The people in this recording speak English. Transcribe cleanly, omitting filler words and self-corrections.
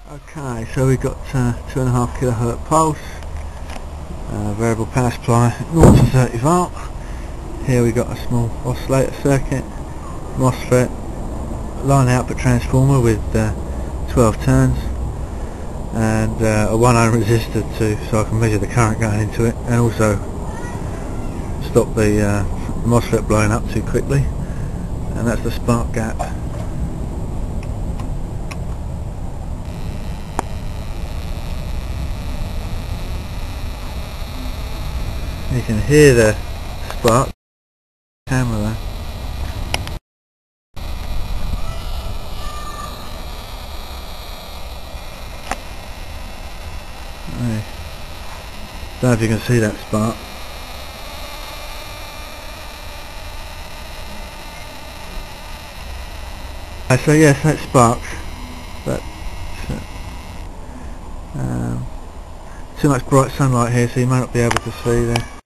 Okay, so we've got 2.5 kilohertz pulse, variable power supply, 0 to 30 volt. Here we've got a small oscillator circuit, MOSFET, line output transformer with 12 turns, and a 1 ohm resistor so I can measure the current going into it, and also stop the MOSFET blowing up too quickly. And that's the spark gap. You can hear the spark camera there. Don't know if you can see that spark. So yes, that sparks, but too much bright sunlight here, so you may not be able to see there.